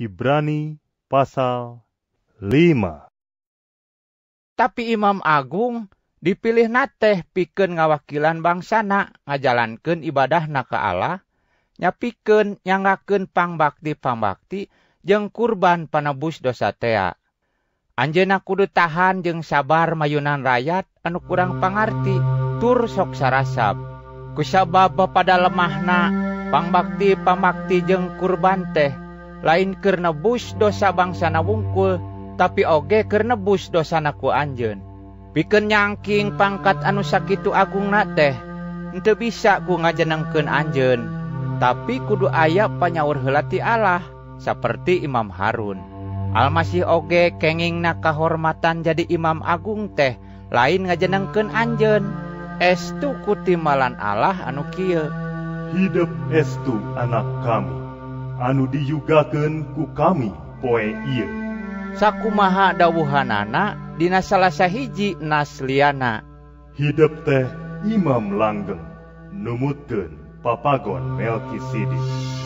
Ibrani pasal 5. Tapi Imam Agung dipilih nateh pikeun ngawakilan bangsana ngajalankeun ibadahna ka Allah, nyapikeun nyanggakeun pangbakti jeung kurban panebus dosa tea. Anjeunna kudu tahan jeung sabar mayunan rakyat anu kurang pangarti tur sok sarasab. Kusabab pada lemahna pangbakti jeung kurban teh lain keur nebus dosa bangsana wungkul, tapi oge keur nebus dosana ku anjeun. Pikeun nyangking pangkat anu sakitu agungna teh henteu bisa ku ngajenengkeun anjeun, tapi kudu aya panyaur heula ti Allah saperti Imam Harun. Almasih oge kengingna kahormatan jadi Imam Agung teh lain ngajenengkeun anjeun. Estu ku timbalan Allah anu kieu. Hidup estu anak kami anu diyugakeun ku kami poe ieu. Sakumaha dawuhanana dina salah sahiji nas liana. Hidup teh imam langgeng numutkeun papagon Melkisedek.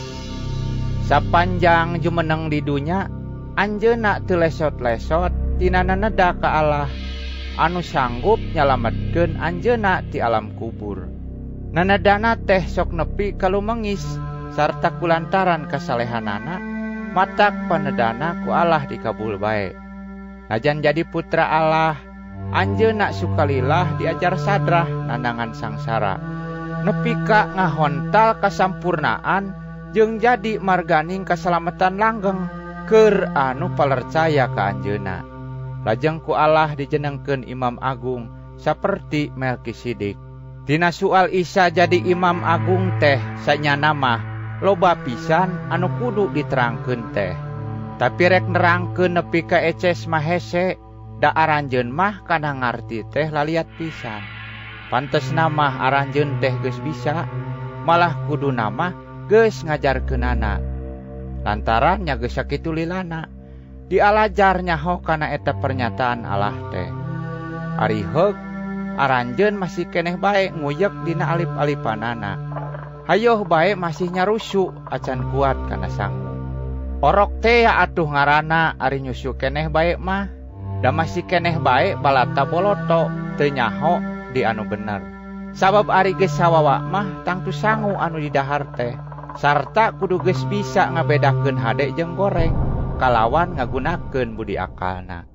Sapanjang jumeneng di dunya anjeunna teu lesot-lesot tina naneda ka Allah anu sanggup nyalametkeun anjeunna ti alam kubur. Nanedana teh sok nepi ka lumengis sarta kulantaran kasalehanana matak panedana ku Allah dikabul bae. Najan jadi putra Allah, anjeunna sukalilah diajar sadrah nandangan sangsara. Nepi ka ngahontal kasampurnaan jeung jadi marganing kasalamatan langgeng keur anu palercaya ka anjeunna. Lajeng ku Allah dijenengkeun Imam Agung saperti Melkisedek. Tina soal Isa jadi Imam Agung teh sanyana mah loba pisan anu kudu diterangkeun teh. Tapi rek nerangkeun nepi ka eces mah hese, da aranjeun mah kana ngarti teh laliat pisan. Pantesna mah aranjeun teh geus bisa, malah kuduna mah geus ngajarkeunana. Lantaran nya geus sakitu lilana, dialajar nyaho kana eta pernyataan Allah teh. Ari heug aranjeun masih keneh bae nguyek dina alip-alipanana. Hayoh bae masih nyarusu acan kuat kana sangu. Orok teh atuh ngaranna ari nyusu keneh bae mah, da masih keneh bae balata boloto teu nyaho di anu bener. Sabab ari geus sawawa mah tangtu sangu anu di dahar teh, sarta kudu geus bisa ngabedakeun hade jeung goreng kalawan ngagunakeun budi akalna.